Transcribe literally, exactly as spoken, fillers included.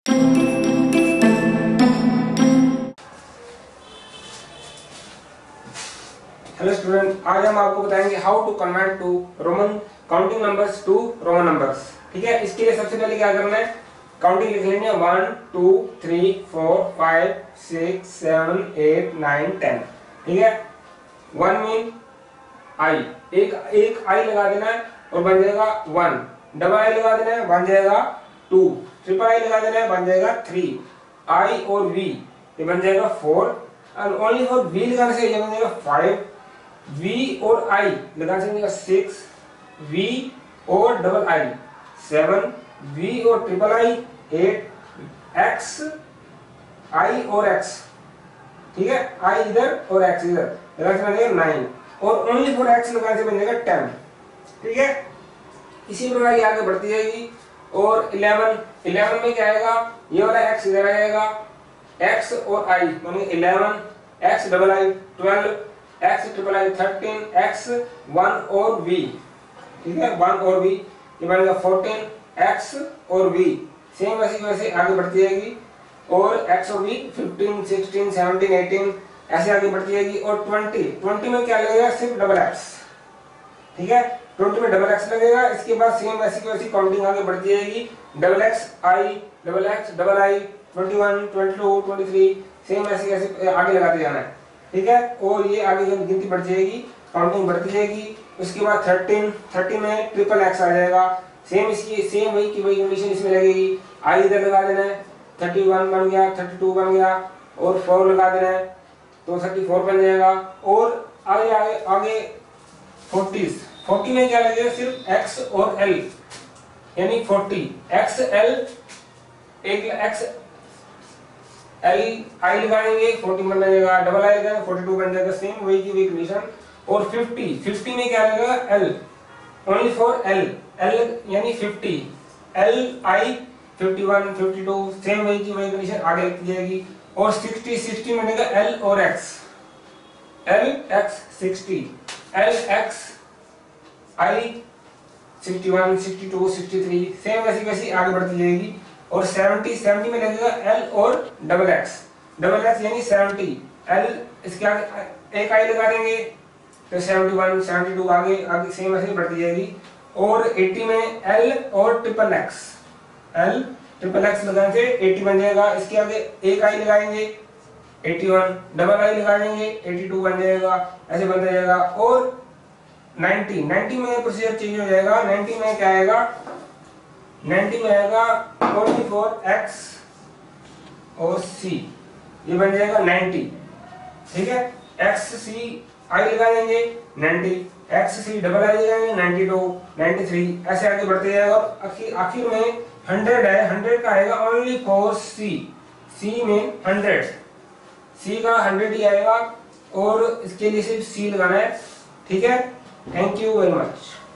Hello student, आज हम आपको बताएंगे how to convert to Roman counting numbers to Roman numbers. ठीक है, इसके लिए सबसे पहले क्या करना है, काउंटिंग लिख लेनी है one two three four five six seven eight nine ten. ठीक है, वन मीन आई, एक एक आई लगा देना है और बन जाएगा वन। डबल आई लगा देना है बन जाएगा टू। ट्रिपल आई लगा देना है बन जाएगा थ्री। आई और वी ये बन जाएगा फोर। और ओनली फॉर वी लगाने से ये बन जाएगा फाइव। V और I लगाने से मिलेगा सिक्स। V और डबल आई सेवन। V और triple I eight. X I और X, ठीक है, I इधर और X इधर लगाने से मिलेगा नाइन। और ओनली फॉर X लगाने से मिलेगा टेन। ठीक है, इसी प्रकार ये आगे बढ़ती जाएगी। और इलेवन इलेवन में क्या आएगा, ये वाला X इधर आएगा, X और I माने eleven, X double I twelve, X triple I thirteen, X one और वी। ठीक है, वन और वी ये बनेगा फोर्टीन। एक्स और वी सेम वैसे वैसे आगे बढ़ती जाएगी। और एक्स और V fifteen, sixteen, seventeen, eighteen ऐसे आगे बढ़ती जाएगी। और ट्वेंटी ट्वेंटी में क्या लगेगा, सिर्फ डबल एक्स। ठीक है, ट्वेंटी में डबल एक्स लगेगा। इसके बाद सेम वैसी की वैसी काउंटिंग आगे बढ़ती जाएगी। Double X I, double X double I, twenty one, twenty two, twenty three same वैसे वैसे आगे लगाते जाना है। ठीक है, और ये आगे जब गिनती बढ़ जाएगी, काउंटिंग बढ़ती जाएगी। उसके बाद थर्टीन थर्टीन में ट्रिपल एक्स आ जाएगा। सेम इसकी सेम वही की वही कंडीशन इसमें लगेगी। आई इधर लगा देना है, थर्टी वन बन गया, थर्टी टू बन गया और फोर लगा देना है तो थर्टी फोर बन जाएगा। और आगे आगे आगे फोर्टीज फोर्टी में क्या लगेगा, सिर्फ एक्स और एल यानी फोर्टी। एक्स एल एक एक्स एल आई लगाएंगे फोर्टी बन जाएगा, डबल आई लगाएंगे फोर्टी टू बन जाएगा। सेम वही की वही कंडीशन। और फिफ्टी फिफ्टी में क्या लगेगा, L only for L L यानी fifty. L I fifty one, fifty two same वही की वही कंडीशन आगे लिखी जाएगी। और सिक्सटी सिक्सटी में लगेगा एल और X, L X sixty, L X I sixty one, sixty two, sixty three same वैसी वैसी आगे बढ़ती जाएगी। और सेवेंटी सेवेंटी में लगेगा एल और डबल एक्स, डबल एक्स यानी सेवेंटी। एल इसके आगे एक आई लगा देंगे तो सेवेंटी वन, सेवेंटी टू आगे आगे सेम वैसे बढ़ती जाएगी। और एटी में एल और triple X, L triple X लगाने से एटी बन जाएगा। इसके आगे एक आई लगाएंगे एटी वन, डबल आई लगा देंगे एटी टू बन जाएगा, ऐसे बनता जाएगा। और नाइंटी नाइंटी में प्रोसीजर चेंज हो जाएगा। नाइंटी में क्या आएगा, नाइंटी में आएगा ओनली फॉर एक्स और सी, ये बन जाएगा नाइंटी। ठीक है, एक्स सी आई लगा देंगे ninety, X C double I लगाएंगे नाइंटी टू, नाइंटी थ्री ऐसे आगे बढ़ते जाएगा। और आखिर आखिर में हंड्रेड है, हंड्रेड का आएगा ओनली फॉर सी, सी में हंड्रेड, सी का हंड्रेड ही आएगा और इसके लिए सिर्फ सी लगाना है। ठीक है, थैंक यू वेरी मच।